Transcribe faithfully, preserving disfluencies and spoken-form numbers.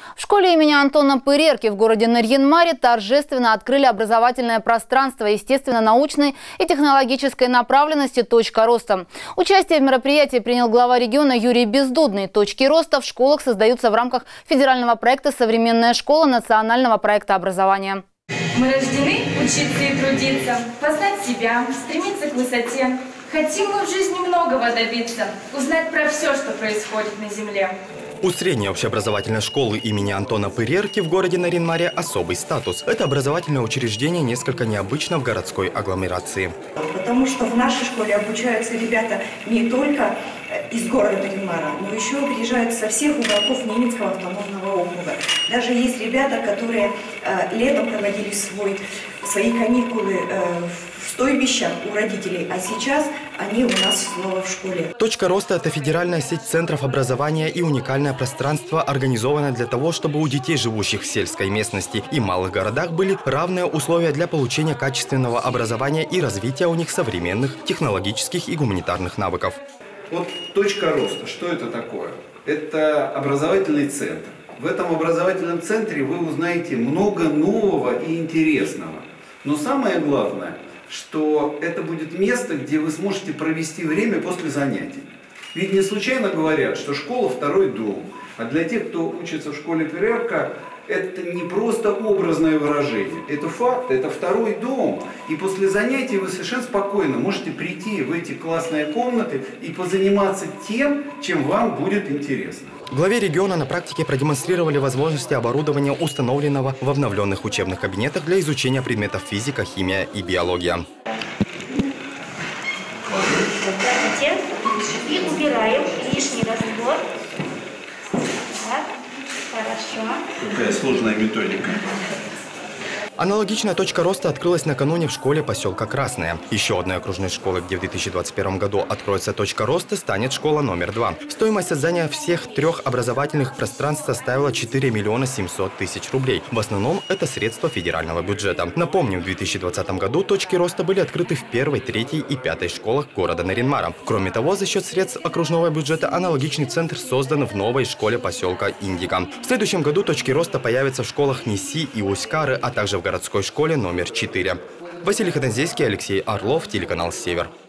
В школе имени Антона Пырерки в городе Нарьян-Маре торжественно открыли образовательное пространство естественно-научной и технологической направленности «Точка роста». Участие в мероприятии принял глава региона Юрий Бездудный. Точки роста в школах создаются в рамках федерального проекта «Современная школа» национального проекта образования. Мы рождены учиться и трудиться, познать себя, стремиться к высоте. Хотим мы в жизни многого добиться, узнать про все, что происходит на земле. У средней общеобразовательной школы имени Антона Пырерки в городе Нарьян-Маре особый статус. Это образовательное учреждение несколько необычно в городской агломерации. Потому что в нашей школе обучаются ребята не только из города Нарьян-Мара, но еще приезжают со всех уголков Ненецкого автономного округа. Даже есть ребята, которые э, летом проводили свой, свои каникулы э, в стойбищах у родителей, а сейчас они у нас снова в школе. «Точка роста» – это федеральная сеть центров образования и уникальное пространство, организованное для того, чтобы у детей, живущих в сельской местности и малых городах, были равные условия для получения качественного образования и развития у них современных технологических и гуманитарных навыков. Вот «Точка роста». Что это такое? Это образовательный центр. В этом образовательном центре вы узнаете много нового и интересного. Но самое главное, что это будет место, где вы сможете провести время после занятий. Ведь не случайно говорят, что школа – второй дом. А для тех, кто учится в школе Пырерка, это не просто образное выражение. Это факт, это второй дом. И после занятий вы совершенно спокойно можете прийти в эти классные комнаты и позаниматься тем, чем вам будет интересно. Главе региона на практике продемонстрировали возможности оборудования, установленного в обновленных учебных кабинетах для изучения предметов физика, химия и биология. И убираем лишний раствор. Так, хорошо. Какая сложная методика. Аналогичная точка роста открылась накануне в школе поселка Красная. Еще одной окружной школы, где в две тысячи двадцать первом году откроется точка роста, станет школа номер два. Стоимость создания всех трех образовательных пространств составила четыре миллиона семьсот тысяч рублей. В основном это средства федерального бюджета. Напомним, в две тысячи двадцатом году точки роста были открыты в первой, третьей и пятой школах города Нарьян-Мара. Кроме того, за счет средств окружного бюджета аналогичный центр создан в новой школе поселка Индика. В следующем году точки роста появятся в школах Неси и Усть-Кары, а также в городской школе номер четыре. Василий Хатанзейский, Алексей Орлов, телеканал «Север».